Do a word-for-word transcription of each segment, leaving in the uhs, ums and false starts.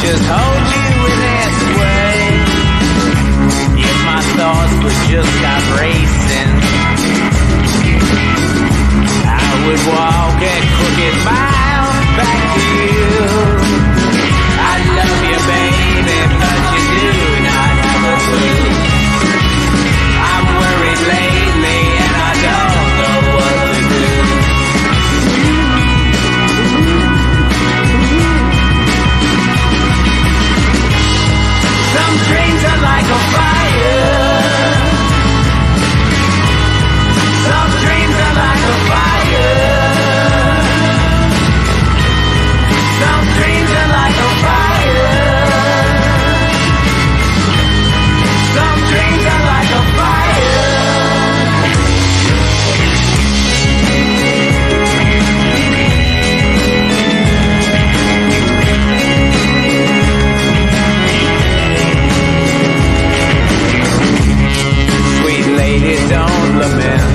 just hold you in this way. If my thoughts would just stop racing, I would walk a crooked mile back to you. I love you, baby, but you do not have a clue. I'm worried lately and I don't know what to do. Some dreams are like a fire. Some dreams are like a fire. Some dreams are like a fire. Some dreams are like a fire. Sweet lady, don't lament.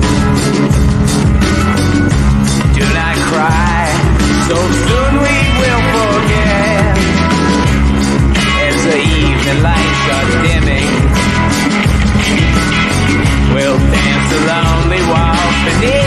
Do not cry, so soon we will forget. As the evening lights are dimming, we'll dance a lonely walk beneath